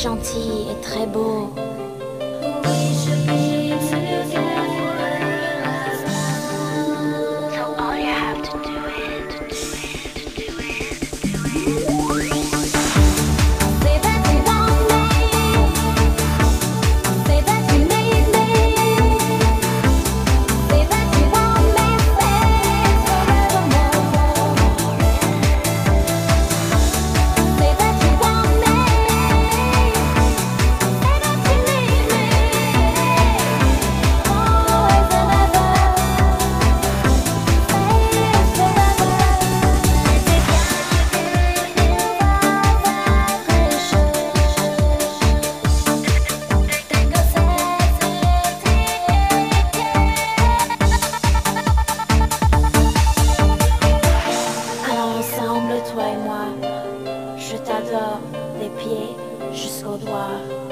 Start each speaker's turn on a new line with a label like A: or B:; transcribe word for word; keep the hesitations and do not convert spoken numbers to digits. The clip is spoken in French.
A: gentil et très beau. So all you have to do is to do it, to do it, to do it. Say that you want me. Say that you need me. Say that you want me, stay forevermore. Say that you want me. Say that you need me. Always and ever. Stay forever. C'est bien qu'il va faire les choses. Tengo cette allons ensemble, toi et moi. Je t'adore des pieds jusqu'aux doigts.